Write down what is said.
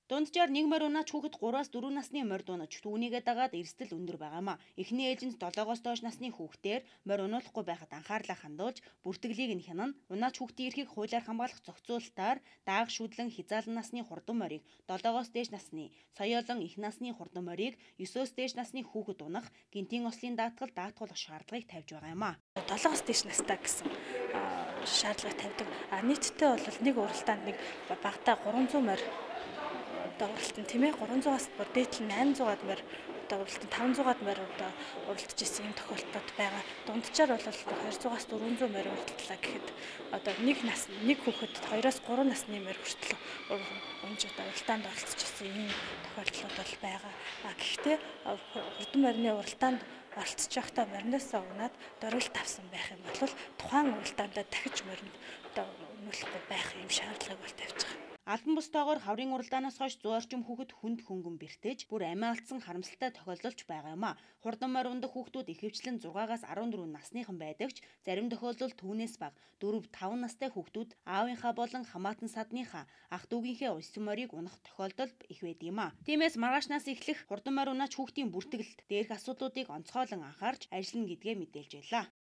Дунджаар нэг морь унаач хүүхэд 3-4 насны морь дунаж түүнийгээ дагаад эрсдэл өндөр байгаамаа. Эхний ээлжинд 7-оос доош насны хүүхдээр морь унуулахгүй байхад анхаарлаа хандуулж бүртгэлийг нь хянана. Унаач хүүхдийн эрхийг хуулиар хамгаалах зохицуулалтаар дааг шүдлэн хязаалан насны хурдан морийг 7-оос дээш насны, соёолон их насны хурдан морийг 9-оос дээш насны хүүхэд унах гинтийн ослын даатгал даатгуулах шаардлагыг тавьж байгаа юм а. 7-оос дээш настай гэсэн шаардлага тавьдаг. Нийтдээ бол нэг уралдаанд нэг багадаа 300 морь уралдан тийм ээ 300-аас бүр дээдлэн 800-аад морь уралдан 500-аад морь уралдаж ирсэн юм тохиолдлууд байгаа. Дунджаар бол 200-аас 400 морь уралдлаа гэхэд нэг хүүхэд 2-оос 3 насны морь хүртэл уралдаанд оролцож ирсэн ийм тохиолдлууд бол байгаа. Гэхдээ хурдан морины уралдаанд оролцож байхдаа мориноосоо унаад дөрвөлт авсан байх юм бол тухайн уралдаандаа дахиж моринд унуулахгүй байх юм шаардлагыг бол тавьж байгаа. Албан бус тоогоор хаврын уралдаанаас хойш 100 орчим хүүхэд хүнд хөнгөн бэртэж бүр амиа алдсан харамсалтай тохиолдолч байгаа юм а. Хурдан морь ундах хүүхдүүд ихэвчлэн 6-аас 14 насныхан байдагч зарим тохиолдолд түүнээс бага 4-5 настай хүүхдүүд аавынхаа болон хамаатан садныхаа ах дүүгийнхээ уйсан морийг унах тохиолдол их байдаг юм а. Тиймээс маргаашнаас эхлэх хурдан морь унаач хүүхдийн бүртгэлд дээрх асуудлуудыг онцгойлон анхаарч ажиллана гэдгээ мэдээлж байлаа.